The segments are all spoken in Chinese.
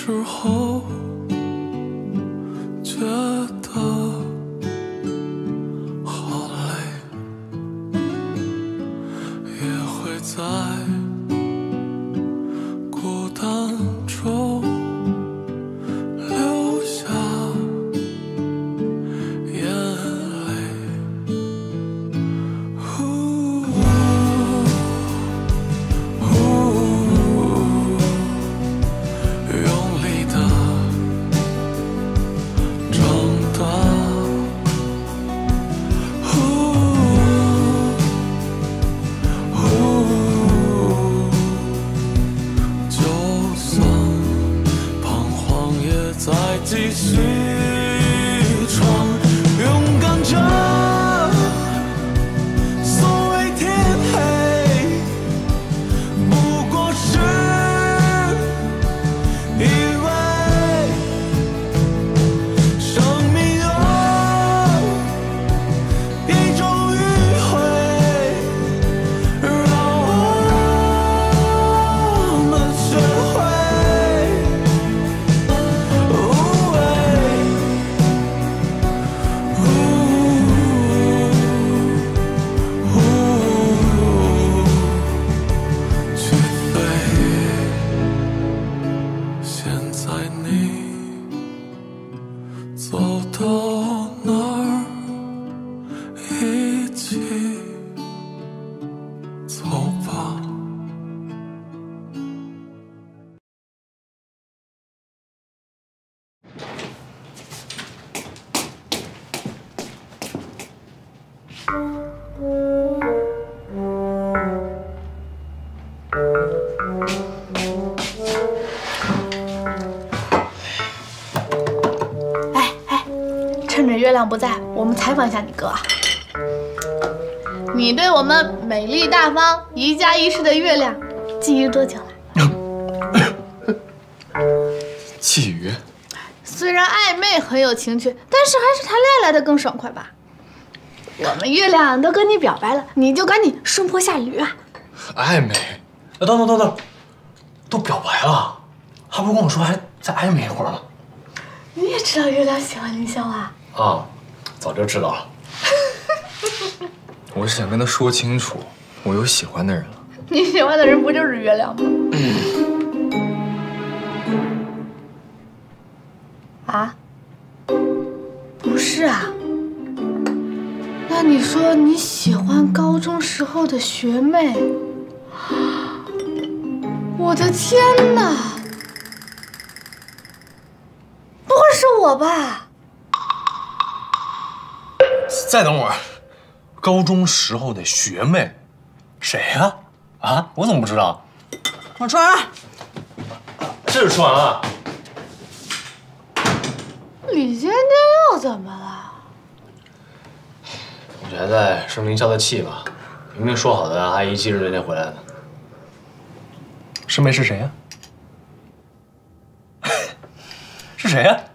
时候，觉得好累，也会在孤单中流下眼泪。用力的长大，就算彷徨也在继续闯，勇敢着，所谓天黑不过是以为生命有一种迂回，让我们学会无畏，去飞。现在你走到哪儿，一起走吧。 趁着月亮不在，我们采访一下你哥啊。你对我们美丽大方、宜家宜室的月亮觊觎多久了？ 觊觎？ 虽然暧昧很有情趣，但是还是谈恋爱来的更爽快吧。我们月亮都跟你表白了，你就赶紧顺坡下驴啊！ 暧昧？等，都表白了，还不跟我说还再暧昧一会儿吗？ 你也知道月亮喜欢凌霄啊？ 啊，早就知道了。我是想跟他说清楚，我有喜欢的人了。 你喜欢的人不就是月亮吗？啊？不是啊？那你说你喜欢高中时候的学妹？我的天哪！不会是我吧？ 再等会儿，高中时候的学妹，谁呀？啊，我怎么不知道？ 我穿上。 这就吃完了。 李尖尖又怎么了？ 我觉得还在生凌霄的气吧，明明说好的让阿姨7日那天回来的。师妹是谁呀？是谁呀？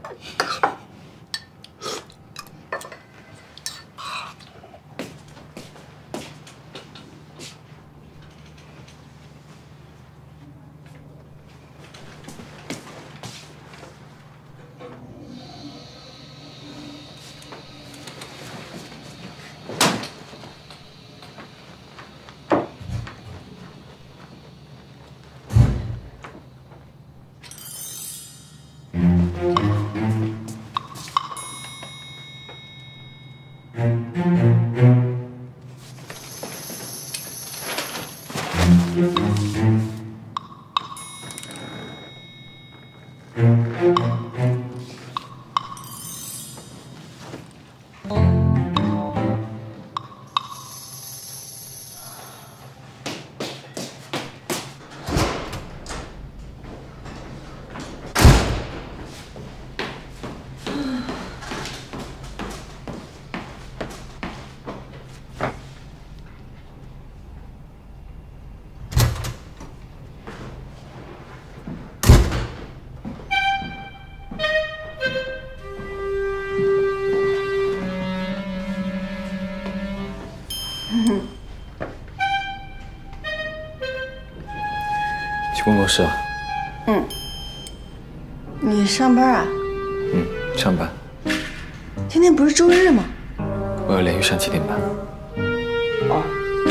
去工作室啊。 你上班啊？ 上班。 今天不是周日吗？ 我要连续上7天班。 哦。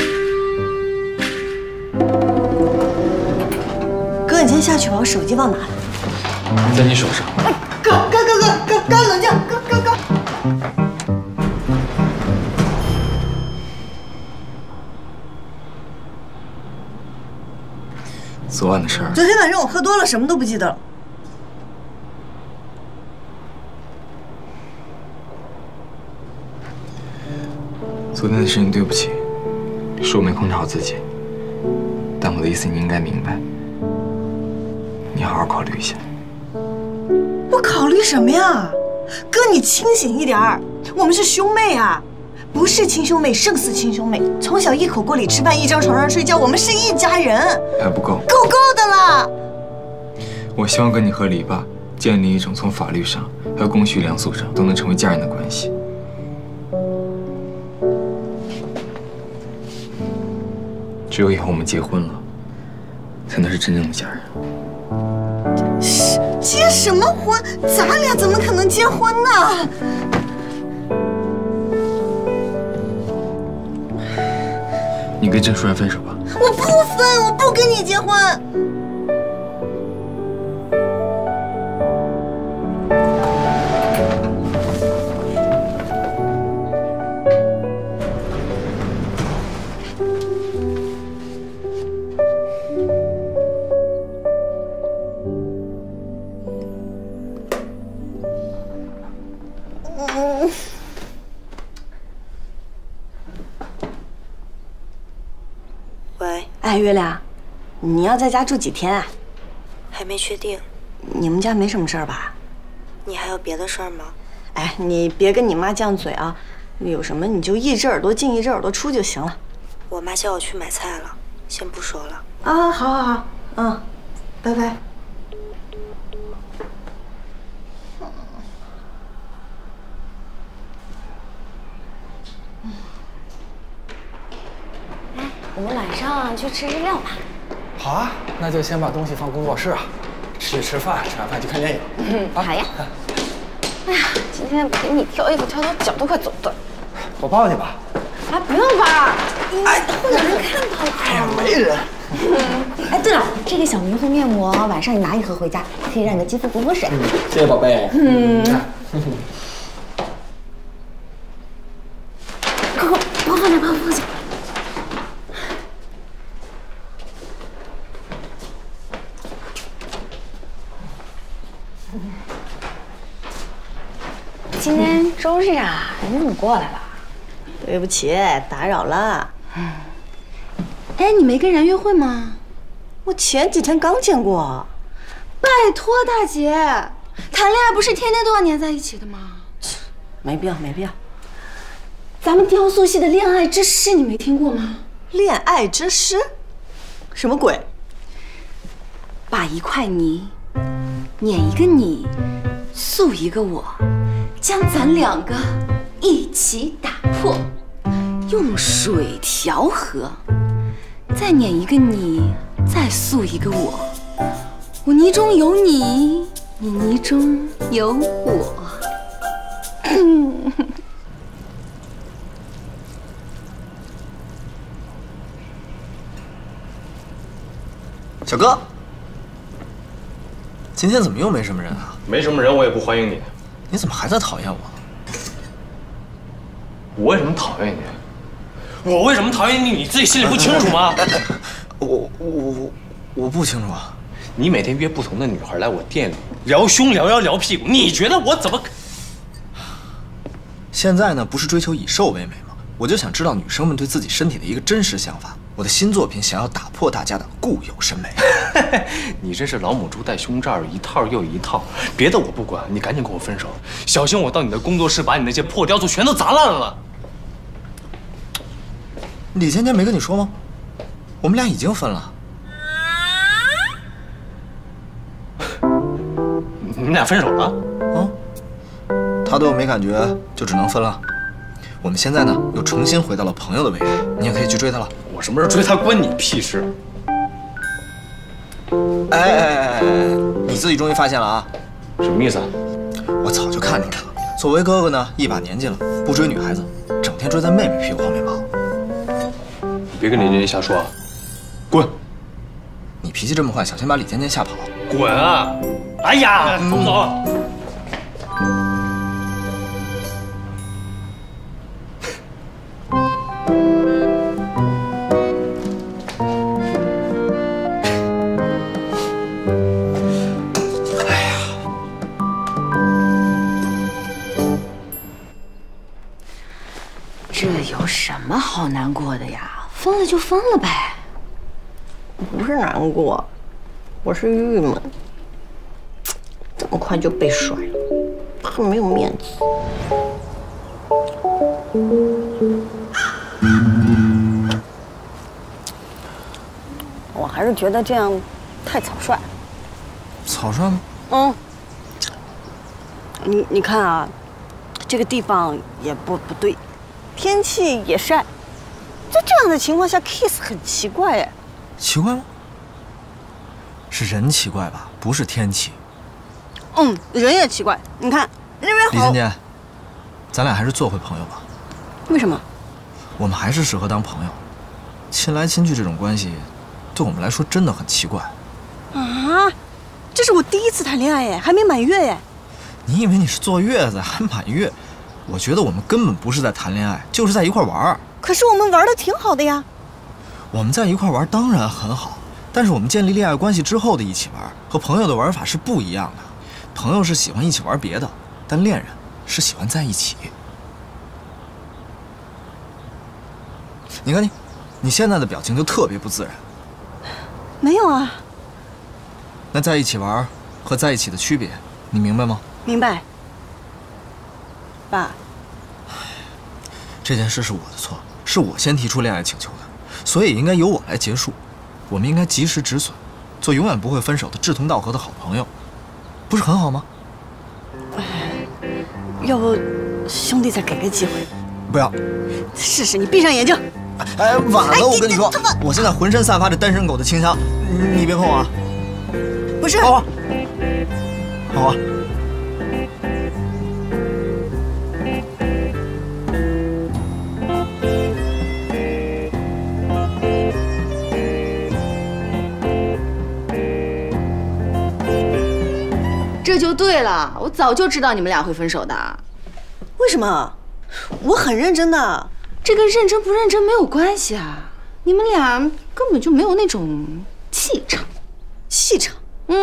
哥，你先下去吧，我手机忘拿了。 在你手上。 哥，冷静，哥。 昨晚的事儿。 昨天晚上我喝多了，什么都不记得了。 昨天的事情对不起，是我没控制好自己。但我的意思你应该明白，你好好考虑一下。 我考虑什么呀？哥，你清醒一点儿，我们是兄妹啊，不是亲兄妹胜似亲兄妹。从小一口锅里吃饭，一张床上睡觉，我们是一家人。 还不够。 够的了。 我希望跟你和篱笆建立一种从法律上还有公序良俗上都能成为家人的关系。只有以后我们结婚了，才能是真正的家人。 结什么婚？咱俩怎么可能结婚呢？ 你跟郑舒然分手吧。 我不分，我不跟你结婚。 喂， 哎，月亮，你要在家住几天啊？ 还没确定。 你们家没什么事儿吧？ 你还有别的事儿吗？ 哎，你别跟你妈犟嘴啊，有什么你就一只耳朵进一只耳朵出就行了。 我妈叫我去买菜了，先不说了。 啊，好，拜拜。 我们晚上去吃日料吧。 好啊，那就先把东西放工作室啊，吃饭，吃完饭去看电影。 好呀。哎呀，今天陪你挑衣服挑到脚都快走断。 我抱你吧。 啊，不用吧，会有人看到的。 哎呀，没人。 哎，对了，这个小明护面膜，晚上你拿一盒回家，可以让你的肌肤补水。 谢谢宝贝。 快，帮我放下。今天周日啊，你怎么过来了？ 对不起，打扰了。 哎，你没跟然约会吗？ 我前几天刚见过。 拜托大姐，谈恋爱不是天天都要黏在一起的吗？ 没必要。 咱们雕塑系的恋爱之诗你没听过吗？ 恋爱之诗？什么鬼？ 把一块泥碾一个你，塑一个我，将咱两个一起打破，用水调和，再碾一个你，再塑一个我，我泥中有你，你泥中有我。 小哥，今天怎么又没什么人啊？ 没什么人，我也不欢迎你。 你怎么还在讨厌我？ 我为什么讨厌你？我为什么讨厌你？你自己心里不清楚吗？ 我不清楚啊。 你每天约不同的女孩来我店里聊胸聊腰聊屁股，你觉得我怎么？ 现在呢，不是追求以瘦为美吗？我就想知道女生们对自己身体的一个真实想法。我的新作品想要打破大家的固有审美。 你真是老母猪戴胸罩，一套又一套。别的我不管，你赶紧跟我分手，小心我到你的工作室把你那些破雕塑全都砸烂了。 李芊芊没跟你说吗？我们俩已经分了。 你们俩分手了？ 他对我没感觉，就只能分了。我们现在呢，又重新回到了朋友的位置，你也可以去追他了。 我什么时候追他关你屁事？ 哎，你自己终于发现了啊！ 什么意思啊？ 我早就看出来了，作为哥哥呢，一把年纪了，不追女孩子，整天追在妹妹屁股后面跑。 你别跟李尖尖瞎说啊！滚！ 你脾气这么坏，小心把李尖尖吓跑。 滚啊！哎呀，走不走？ 这有什么好难过的呀？分了就分了呗。 不是难过，我是郁闷。这么快就被甩了，很没有面子。我还是觉得这样太草率。 草率吗？ 嗯。你看啊，这个地方也不对，天气也晒，在这样的情况下 kiss 很奇怪哎。 奇怪吗？是人奇怪吧，不是天气。 嗯，人也奇怪。你看那边好。 李尖尖，咱俩还是做回朋友吧。 为什么？ 我们还是适合当朋友。亲来亲去这种关系，对我们来说真的很奇怪。 啊，这是我第一次谈恋爱耶，还没满月耶。 你以为你是坐月子还满月？我觉得我们根本不是在谈恋爱，就是在一块玩。 可是我们玩的挺好的呀。 我们在一块玩当然很好，但是我们建立恋爱关系之后的一起玩，和朋友的玩法是不一样的。朋友是喜欢一起玩别的，但恋人是喜欢在一起。你看你现在的表情就特别不自然。 没有啊。 那在一起玩和在一起的区别，你明白吗？ 明白。爸， 这件事是我的错，是我先提出恋爱请求的，所以应该由我来结束。我们应该及时止损，做永远不会分手的志同道合的好朋友，不是很好吗？ 要不兄弟再给个机会？ 不要。 试试，你闭上眼睛。 哎，晚了，我跟你说，我现在浑身散发着单身狗的清香，你别碰我啊！ 不是。 好啊。好啊。 这就对了，我早就知道你们俩会分手的。 为什么？我很认真的。 这跟认真不认真没有关系啊，你们俩根本就没有那种气场。 气场？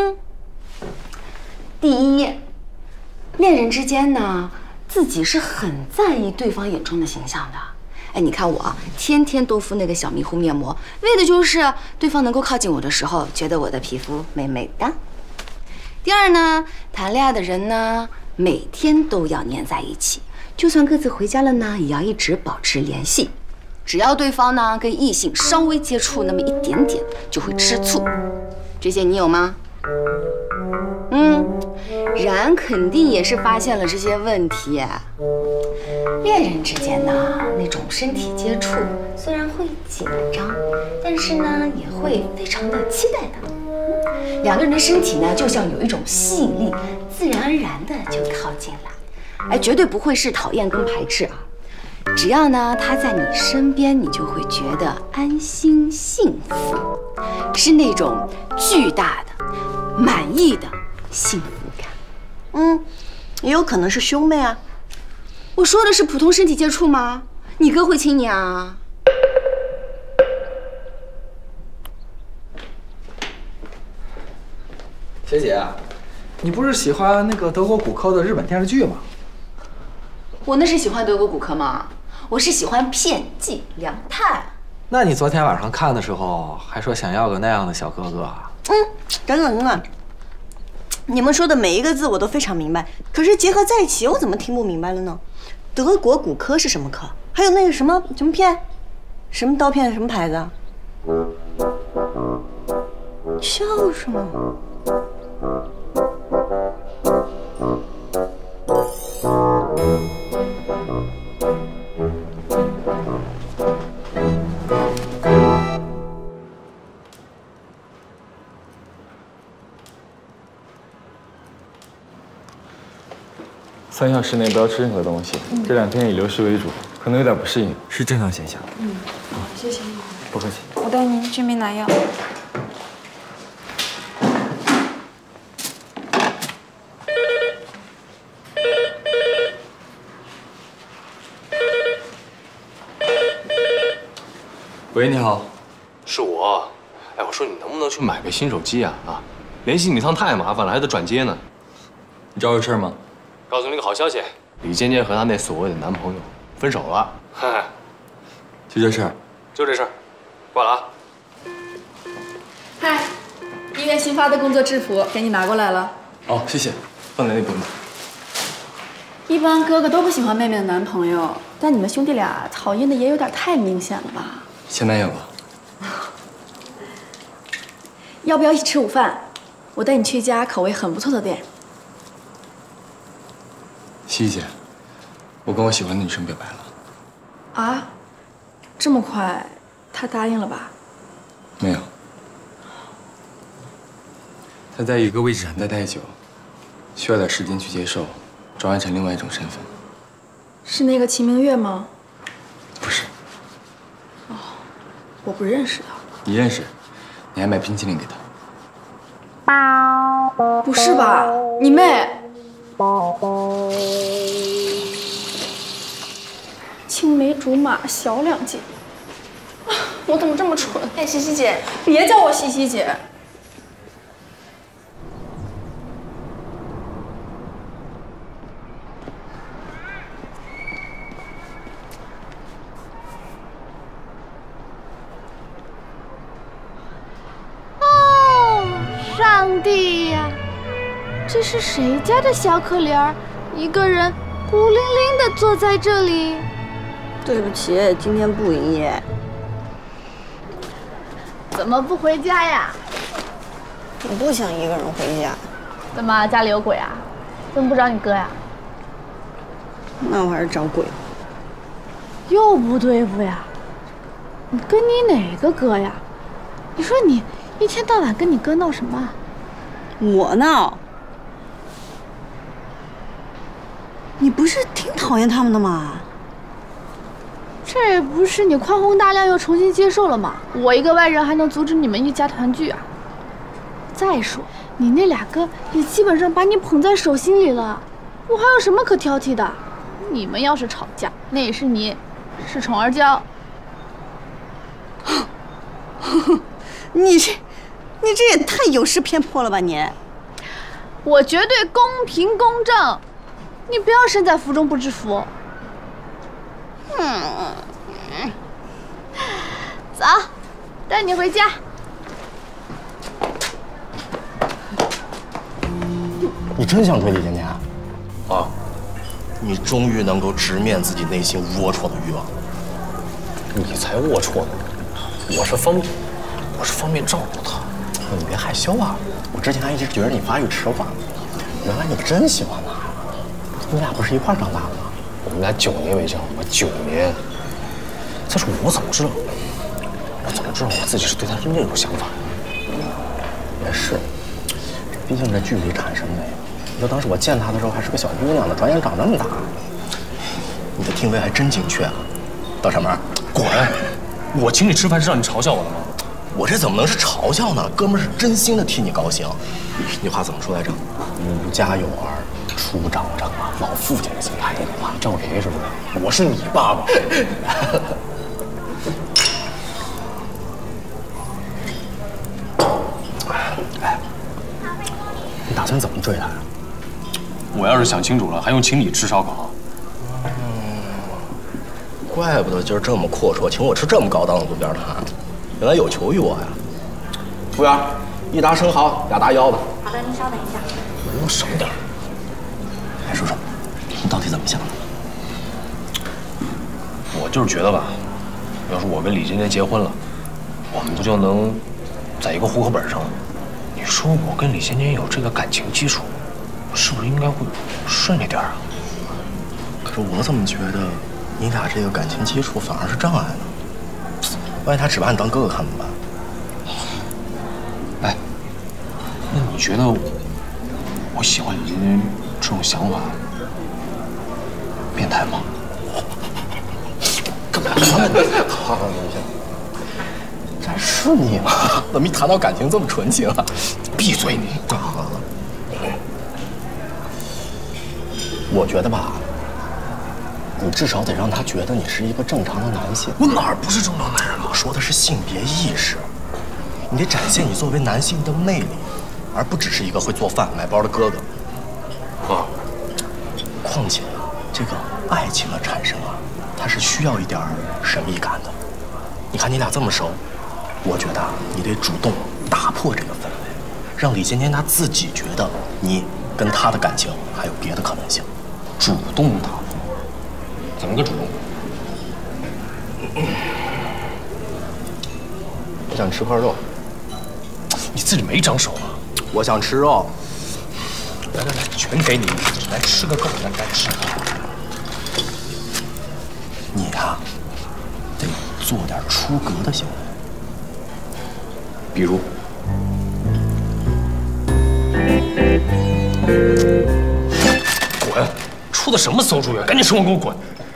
第一，恋人之间呢，自己是很在意对方眼中的形象的。哎，你看我啊，天天都敷那个小迷糊面膜，为的就是对方能够靠近我的时候，觉得我的皮肤美美的。第二呢，谈恋爱的人呢，每天都要黏在一起，就算各自回家了呢，也要一直保持联系。只要对方呢跟异性稍微接触那么一点点，就会吃醋。这些你有吗？然肯定也是发现了这些问题。恋人之间呢，那种身体接触虽然会紧张，但是呢也会非常的期待的。两个人的身体呢，就像有一种吸引力，自然而然的就靠近了。哎，绝对不会是讨厌跟排斥啊。只要呢他在你身边，你就会觉得安心幸福，是那种巨大的、满意的幸福感。 也有可能是兄妹啊。 我说的是普通身体接触吗？你哥会亲你啊？ 学姐，你不是喜欢那个德国骨科的日本电视剧吗？ 我那是喜欢德国骨科吗？我是喜欢片寄凉太。 那你昨天晚上看的时候还说想要个那样的小哥哥啊？ 等等，你们说的每一个字我都非常明白，可是结合在一起，我怎么听不明白了呢？德国骨科是什么科？还有那个什么片，什么刀片，什么牌子？笑什么？ 3小时内不要吃任何东西。这2天以流食为主，可能有点不适应，是正常现象。 好，谢谢你。 不客气。 我带您去名拿药。 喂，你好。 是我。哎，我说你能不能去买个新手机啊？啊，联系你一趟太麻烦了，还得转接呢。 你找我有事吗？ 告诉你个好消息，李尖尖和她那所谓的男朋友分手了。嗨， 就这事儿？ 就这事儿，挂了啊。 嗨，医院新发的工作制服给你拿过来了。 哦，谢谢，放在那边吧。 一般哥哥都不喜欢妹妹的男朋友，但你们兄弟俩讨厌的也有点太明显了吧？ 前男友吧。 要不要一起吃午饭？我带你去一家口味很不错的店。 西西姐，我跟我喜欢的女生表白了。 啊？这么快？她答应了吧？ 没有。她在一个位置上待太久，需要点时间去接受，转换成另外一种身份。 是那个秦明月吗？ 不是。 哦，我不认识的。 你认识？你还买冰淇淋给她。 不是吧？你妹！青梅竹马小2届，我怎么这么蠢？ 哎，西西姐， 别叫我西西姐。 上帝呀，这是谁家的小可怜儿？一个人孤零零地坐在这里。 对不起，今天不营业。 怎么不回家呀？ 我不想一个人回家。 怎么家里有鬼啊？怎么不找你哥呀？ 那我还是找鬼。 又不对付呀？你跟你哪个哥呀？你说你一天到晚跟你哥闹什么？ 我闹？你不是挺讨厌他们的吗？ 这不是你宽宏大量又重新接受了吗？我一个外人还能阻止你们一家团聚啊？再说你那俩哥也基本上把你捧在手心里了，我还有什么可挑剔的？你们要是吵架，那也是你恃宠而骄。 你这也太有失偏颇了吧你！ 我绝对公平公正，你不要身在福中不知福。走，带你回家。 你真想追李尖尖啊？啊，你终于能够直面自己内心龌龊的欲望。 你才龌龊呢，我是方便照顾他。 你别害羞啊！我之前还一直觉得你发育迟缓，原来你真喜欢他。你俩不是一块长大的吗？ 我们俩9年没见了吗？9年。再说我怎么知道我自己是对他是那种想法？ 也是，毕竟这距离产生的呀。你说当时我见他的时候还是个小姑娘呢，转眼长那么大。你的定位还真精确啊！到上门， 滚！我请你吃饭是让你嘲笑我的吗？ 我这怎么能是嘲笑呢？哥们儿是真心的替你高兴。那话怎么说来着？无家有儿，初长成啊，老父亲的心态。 你占我便宜是不是？我是你爸爸。 哎，你打算怎么追他呀？ 我要是想清楚了，还用请你吃烧烤？ 怪不得今儿这么阔绰，请我吃这么高档的路边摊，原来有求于我呀！服务员，1打生蚝，2打腰子。 好的，您稍等一下。 能不能省点？哎，叔叔，你到底怎么想的？ 我就是觉得吧，要是我跟李尖尖结婚了，我们不就能在一个户口本上？你说我跟李尖尖有这个感情基础，是不是应该会顺利点啊？ 可是我怎么觉得你俩这个感情基础反而是障碍呢？万一他只把你当哥哥看怎么办？ 哎，那你觉得我喜欢李尖尖这种想法， 变态吗？ 干嘛？好，行。这还是你吗？怎么一谈到感情这么纯情啊？ 闭嘴你！ 我觉得吧，你至少得让他觉得你是一个正常的男性。 我哪儿不是正常男人了？ 我说的是性别意识，你得展现你作为男性的魅力，而不只是一个会做饭、买包的哥哥。 啊， 况且这个爱情的产生啊，它是需要一点神秘感的。你看你俩这么熟，我觉得你得主动打破这个氛围，让李尖尖他自己觉得你跟他的感情还有别的可能性。 主动打破？怎么个主动？ 我想吃块肉。 你自己没长手啊？ 我想吃肉。 来，全给你，来吃个够，来吃。 你呀，得做点出格的行为， 比如，滚！出的什么馊主意？赶紧生活给我滚！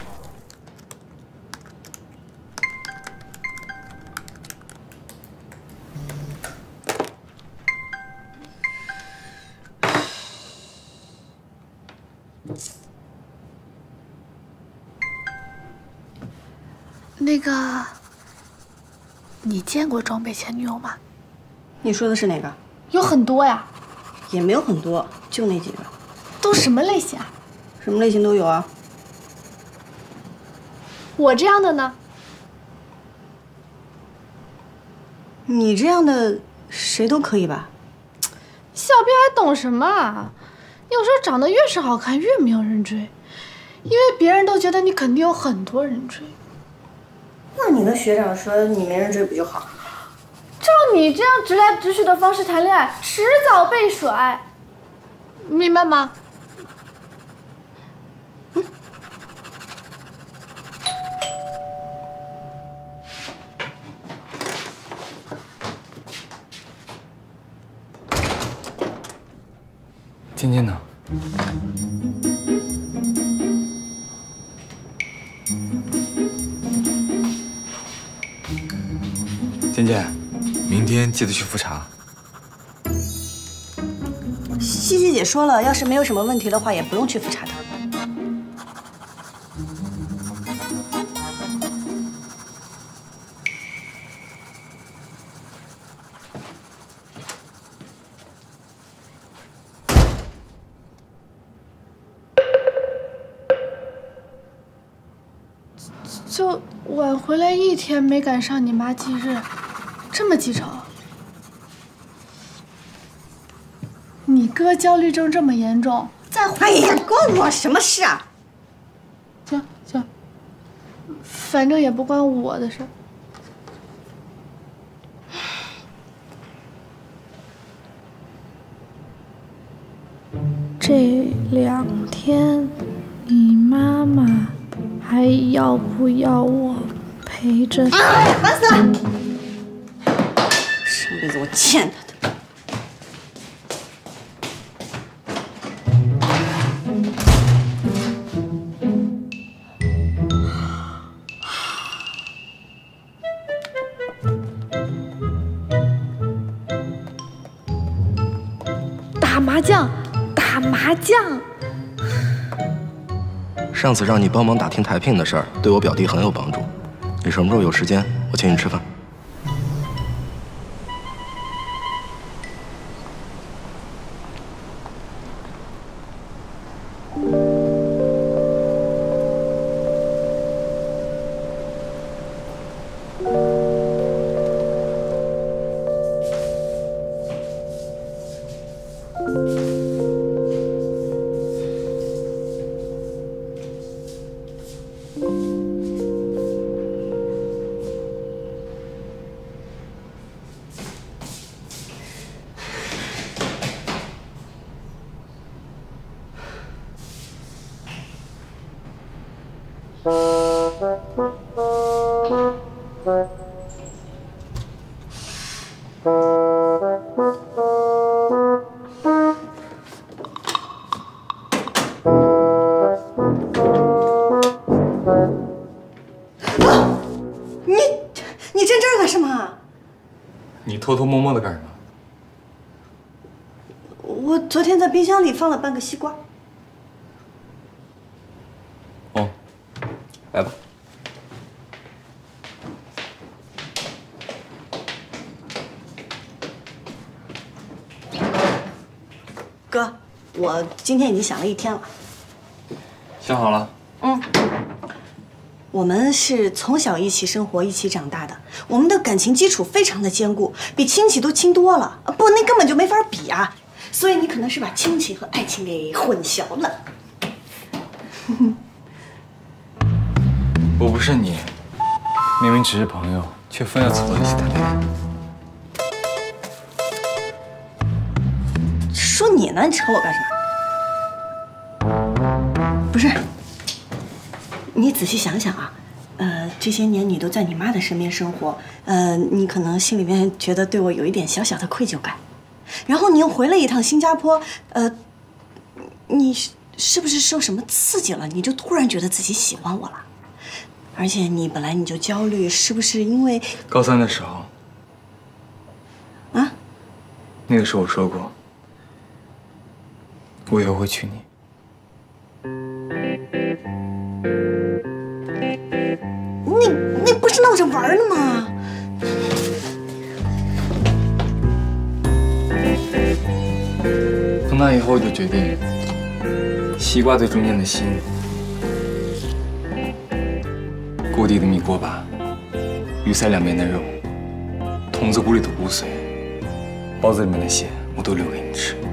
那个，你见过装备前女友吗？ 你说的是哪个？ 有很多呀。 也没有很多，就那几个。 都什么类型啊？ 什么类型都有啊。 我这样的呢？ 你这样的谁都可以吧？ 小编还懂什么啊？有时候长得越是好看越没有人追，因为别人都觉得你肯定有很多人追。 那你跟学长说你没人追不就好？ 照你这样直来直去的方式谈恋爱，迟早被甩，明白吗？ 尖尖呢？尖尖，明天记得去复查。 西西姐说了，要是没有什么问题的话，也不用去复查的。 就晚回来1天没赶上你妈忌日，这么记仇？你哥焦虑症这么严重，再哎呀，关我什么事啊？ 行，反正也不关我的事。这2天，你妈妈还要不要我陪着她？ 哎，烦死了！上辈子我欠她的。 打麻将。 上次让你帮忙打听台聘的事儿，对我表弟很有帮助。你什么时候有时间，我请你吃饭。 偷偷摸摸的干什么？ 我昨天在冰箱里放了半个西瓜。 哦，来吧。 哥，我今天已经想了一天了。 想好了？ 我们是从小一起生活、一起长大的，我们的感情基础非常的坚固，比亲戚都亲多了。不，那根本就没法比啊！所以你可能是把亲情和爱情给混淆了。 我不是你，明明只是朋友，却非要凑到一起谈恋爱。 说你呢，你扯我干什么？不是，你仔细想想啊，这些年你都在你妈的身边生活，你可能心里面觉得对我有一点小小的愧疚感，然后你又回了一趟新加坡，你是不是受什么刺激了？你就突然觉得自己喜欢我了？而且你本来你就焦虑，是不是因为高3的时候， 啊？ 那个时候我说过，我以后会娶你。 那不是闹着玩的吗？ 从那以后我就决定，西瓜最中间的心，锅底的米锅巴，鱼鳃两边的肉，筒子骨里的骨髓，包子里面的馅，我都留给你吃。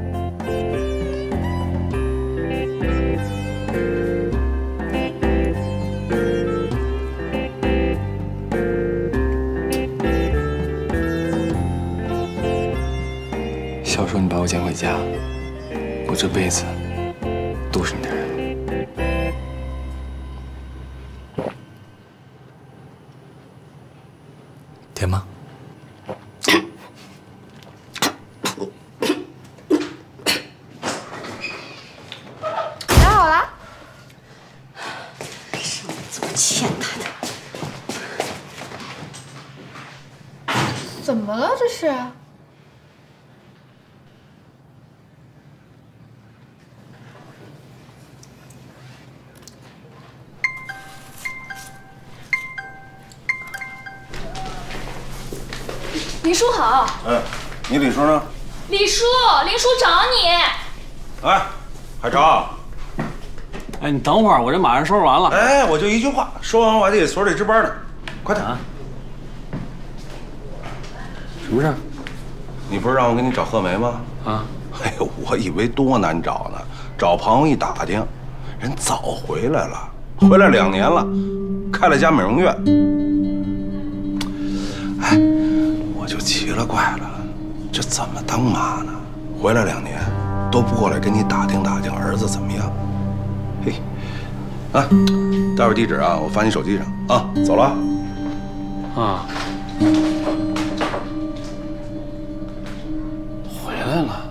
小时候你把我捡回家，我这辈子都是你的人。甜吗？ 打好了。 上面怎么欠他的？ 怎么了这是？ 李叔好。 你李叔呢？ 李叔，林叔找你。 哎，海潮。 哎，你等会儿，我这马上收拾完了。 哎，我就一句话，说完我还得给所里值班呢，快点。 什么事？ 你不是让我给你找贺梅吗？ 啊。 哎呦，我以为多难找呢，找朋友一打听，人早回来了，回来2年了，开了家美容院。哎，我就奇了怪了，这怎么当妈呢？回来2年都不过来跟你打听打听儿子怎么样？嘿，啊，待会儿地址啊，我发你手机上啊。走了。 啊。回来了。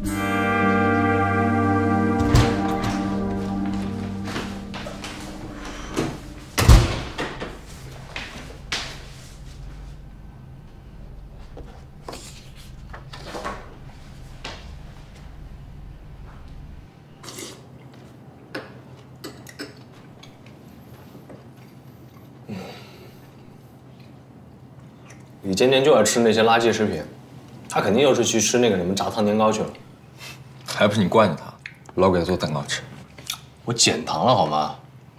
你天天就爱吃那些垃圾食品，他肯定又是去吃那个什么炸糖年糕去了。 还不是你惯着他，老给他做蛋糕吃。 我减糖了好吗？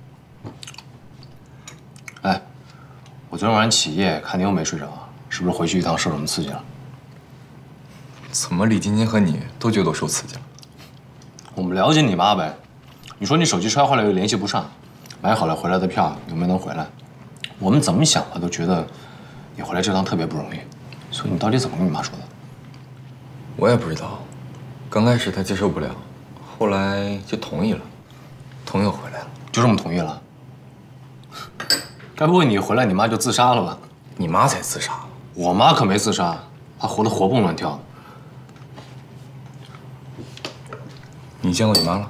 哎，我昨天晚上起夜看你又没睡着，是不是回去一趟受什么刺激了？ 怎么李晶晶和你都觉得我受刺激了？ 我们了解你妈呗。你说你手机摔坏了又联系不上，买好了回来的票又没能回来，我们怎么想的都觉得你回来这趟特别不容易。所以你到底怎么跟你妈说的？ 我也不知道，刚开始她接受不了，后来就同意了，同意我回来了， 就这么同意了？该不会你回来你妈就自杀了吧？ 你妈才自杀， 我妈可没自杀，她活得活蹦乱跳。 你见过你妈了？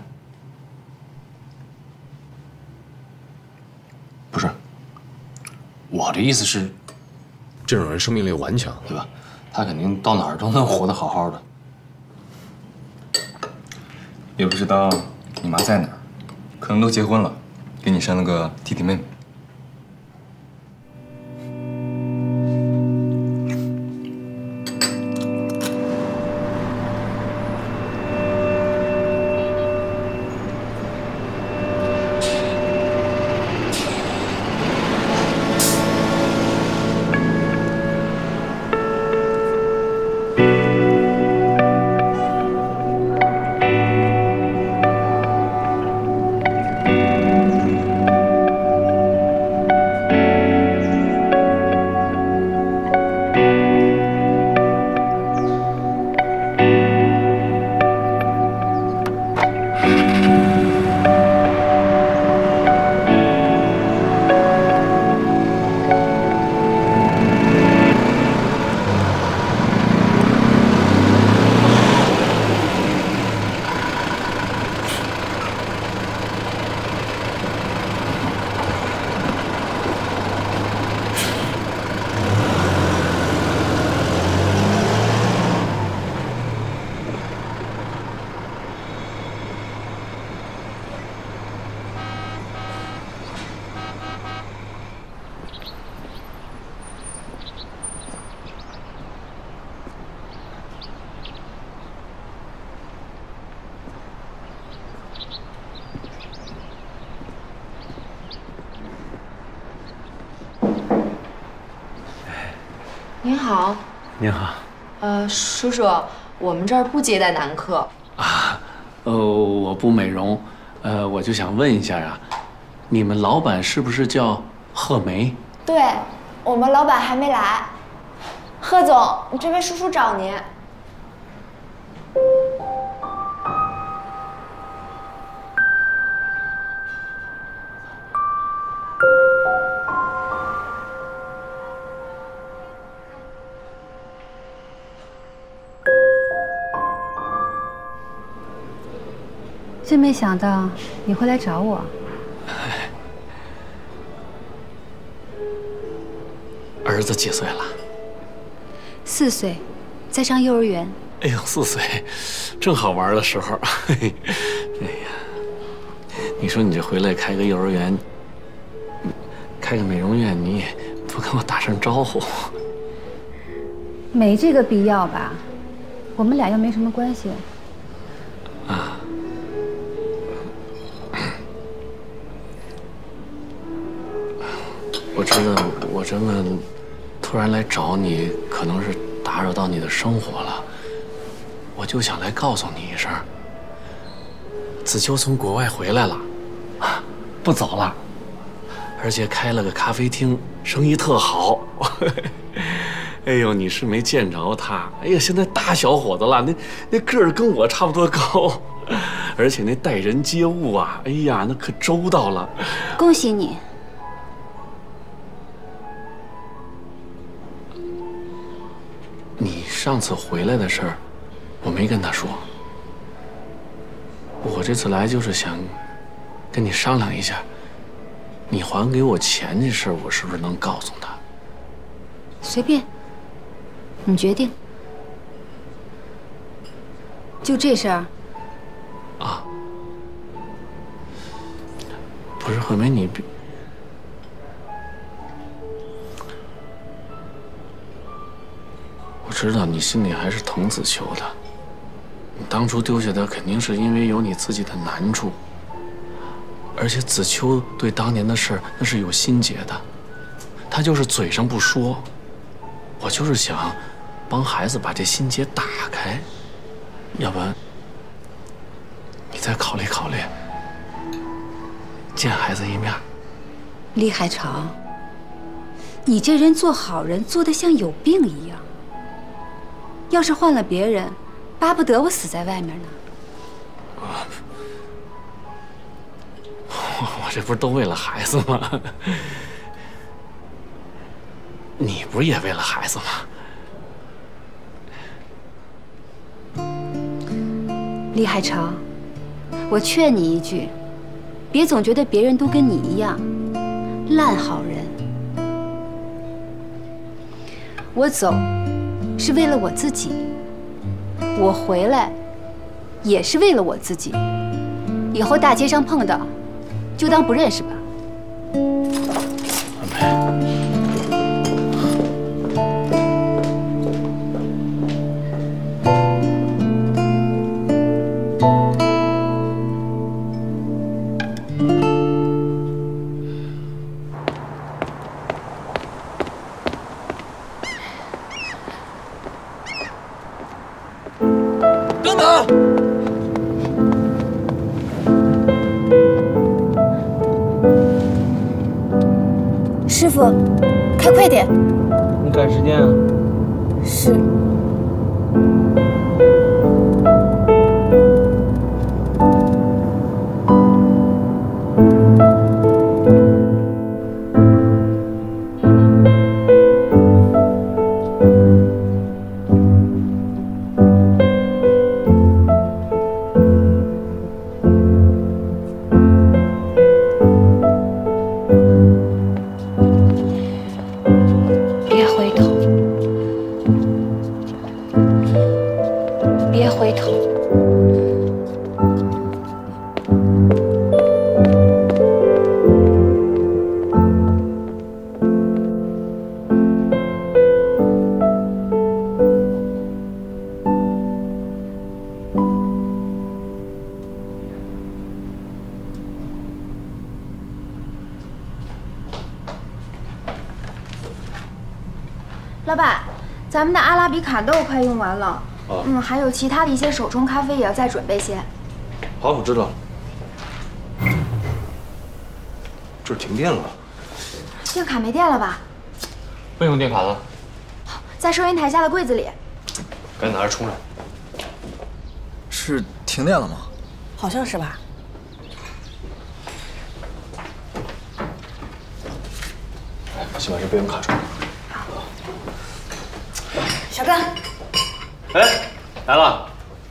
不是，我的意思是，这种人生命力顽强，对吧？ 他肯定到哪儿都能活得好好的。 也不知道你妈在哪儿，可能都结婚了，给你生了个弟弟妹妹。 您好。 您好。 叔叔，我们这儿不接待男客。 我不美容，我就想问一下啊，你们老板是不是叫贺梅？ 对，我们老板还没来。贺总，这位叔叔找您。 真没想到你会来找我。 儿子几岁了 4岁，在上幼儿园。 哎呦，4岁，正好玩的时候。哎呀，你说你这回来开个幼儿园，开个美容院，你也不跟我打声招呼。 没这个必要吧？我们俩又没什么关系。 啊。我知道我这么突然来找你，可能是打扰到你的生活了。我就想来告诉你一声，子秋从国外回来了，不走了，而且开了个咖啡厅，生意特好。哎呦，你是没见着他，哎呀，现在大小伙子了，那个儿跟我差不多高，而且那待人接物啊，哎呀，那可周到了。 恭喜你。 你上次回来的事儿，我没跟他说。我这次来就是想跟你商量一下，你还给我钱这事儿，我是不是能告诉他？ 随便，你决定。就这事儿？ 啊，不是惠梅，你别。我知道你心里还是疼子秋的，你当初丢下他肯定是因为有你自己的难处，而且子秋对当年的事儿那是有心结的，他就是嘴上不说。我就是想帮孩子把这心结打开，要不然你再考虑考虑，见孩子一面。 李海潮，你这人做好人做得像有病一样。要是换了别人，巴不得我死在外面呢。 我这不是都为了孩子吗？你不是也为了孩子吗？ 李海潮，我劝你一句，别总觉得别人都跟你一样，烂好人。我走， 是为了我自己，我回来也是为了我自己。以后大街上碰到，就当不认识吧。 等等！ 师傅，开快点！ 你赶时间啊？ 是。 别回头。 老板，咱们的阿拉比卡豆快用完了。还有其他的一些手冲咖啡也要再准备些。 好，我知道了。这儿停电了。 电卡没电了吧？ 为什么电卡呢？ 在收银台下的柜子里。 赶紧拿着充上。 是停电了吗？ 好像是吧。 先把这备用卡充。 小哥。 哎，来了！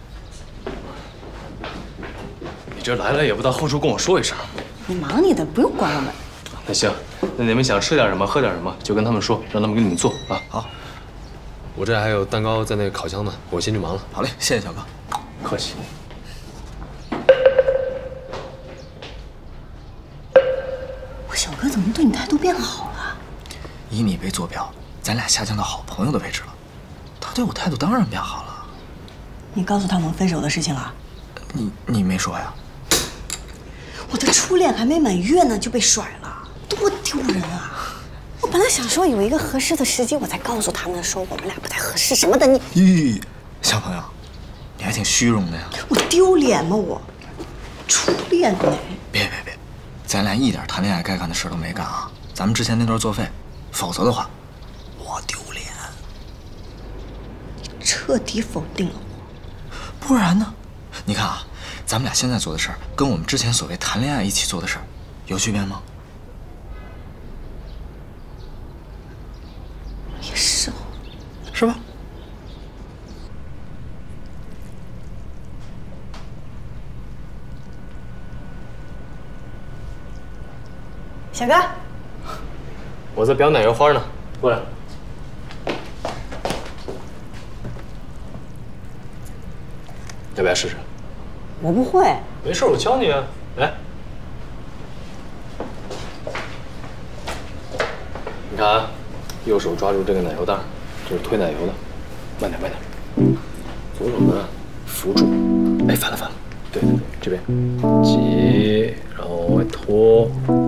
你这来了也不到后厨跟我说一声。 你忙你的，不用管我们。 那行，那你们想吃点什么，喝点什么，就跟他们说，让他们给你们做啊。好。我这还有蛋糕在那烤箱呢，我先去忙了。 好嘞，谢谢小哥。 客气。 我小哥怎么对你态度变好了？ 以你为坐标，咱俩下降到好朋友的位置了。他对我态度当然变好了。 你告诉他们分手的事情了？ 你没说呀？ 我的初恋还没满月呢就被甩了，多丢人啊！我本来想说有一个合适的时机，我再告诉他们说我们俩不太合适什么的。 咦，小朋友，你还挺虚荣的呀。 我丢脸吗我？初恋呢？ 别，咱俩一点谈恋爱该干的事都没干啊！咱们之前那段作废，否则的话，我丢脸。 彻底否定了我， 不然呢？你看啊，咱们俩现在做的事儿，跟我们之前所谓谈恋爱一起做的事儿，有区别吗？ 也是哦， 是吧？ 小哥， 我在裱奶油花呢，过来。要不要试试？ 我不会。 没事，我教你啊。来，你看啊，右手抓住这个奶油袋，这是推奶油的，慢点。左手呢，扶住。哎，反了。对，这边挤，然后往外拖。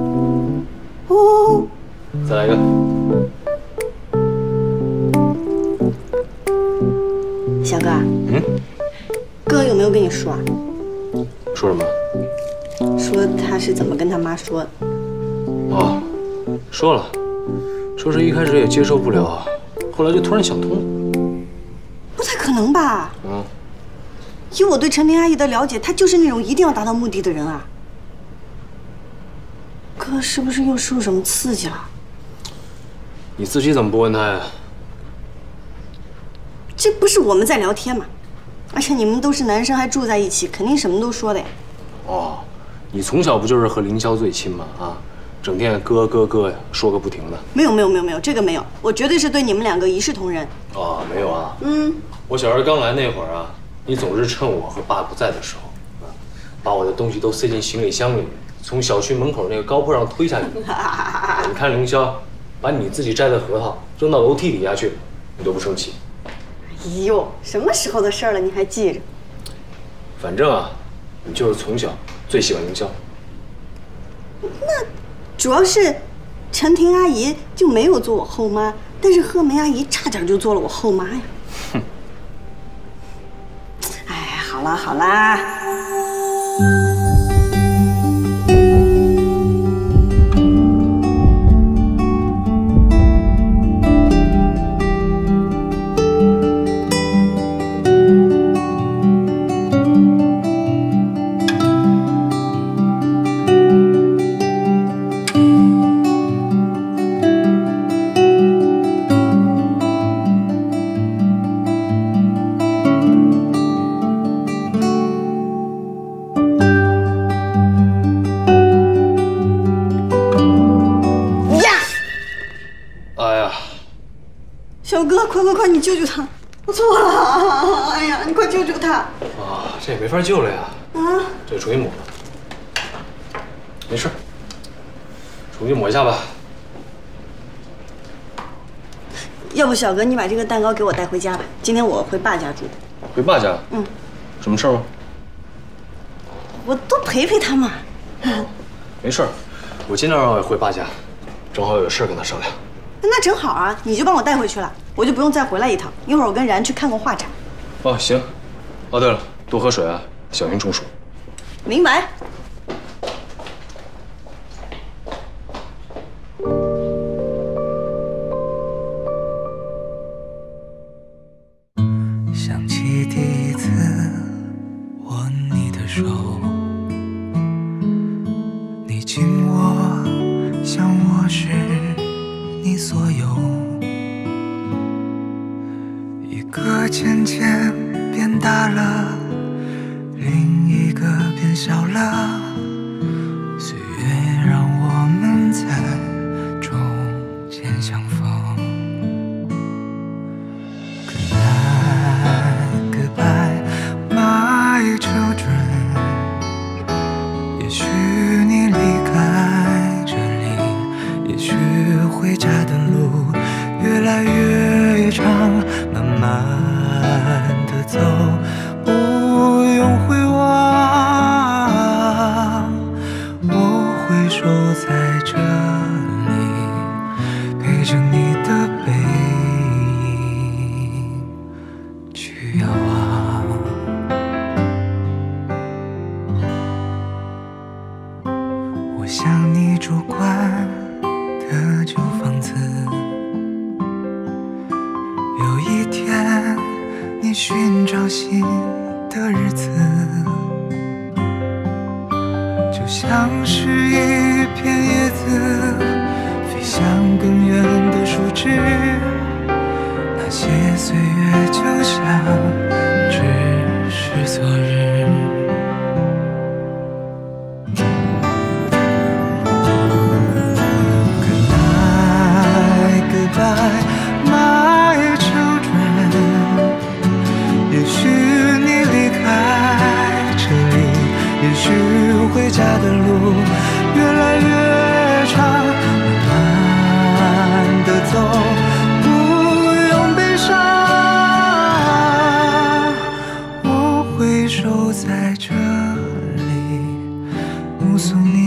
哦。 再来一个。 小哥。哥有没有跟你说啊？ 说什么？ 说他是怎么跟他妈说的？ 哦，说了，说是一开始也接受不了，后来就突然想通了。 不太可能吧？以我对陈明阿姨的了解，她就是那种一定要达到目的的人啊。哥是不是又受什么刺激了？ 你自己怎么不问他呀？ 这不是我们在聊天吗？而且你们都是男生，还住在一起，肯定什么都说的呀。 哦，你从小不就是和凌霄最亲吗？啊， 整天哥哥哥呀，说个不停的。 没有，这个没有，我绝对是对你们两个一视同仁。 啊，没有啊。 我小时候刚来那会儿啊，你总是趁我和爸不在的时候，把我的东西都塞进行李箱里面，从小区门口那个高坡上推下去。你看凌霄，把你自己摘的核桃扔到楼梯底下去，你都不生气。 哎呦，什么时候的事儿了，你还记着？ 反正啊，你就是从小最喜欢凌霄。 那主要是陈婷阿姨就没有做我后妈，但是贺梅阿姨差点就做了我后妈呀。 哼。 哎，好啦。小哥，快，你救救他！我错了，哎呀，你快救救他！ 啊，这也没法救了呀。啊，这重新抹吧。没事，重新抹一下吧。 要不小哥，你把这个蛋糕给我带回家吧，今天我回爸家住。 回爸家？什么事儿吗？ 我多陪陪他嘛。 没事儿，我今天要回爸家，正好有事儿跟他商量。 那正好啊，你就帮我带回去了，我就不用再回来一趟。一会儿我跟然去看个画展。 哦，行。哦，对了，多喝水啊，小心中暑。 明白。 想起第一次握你的手，你紧握像我是你所有，一个渐渐变大了，另一个变小了，岁月让我们在中间相逢。Goodbye, my children。也许你离开这里，也许回家的路越来越长，慢慢地走，不用回望。我会守在这里，陪着你的背影去遥望。我想你住惯的旧房子，有一天你寻找新的日子，就像是一片叶子飞向更远的树枝，那些岁月就像只是昨日。Goodbye, my children。也许你离开这里，也许回家的路越来越长，慢慢地走，不用悲伤。我会守在这里，目送你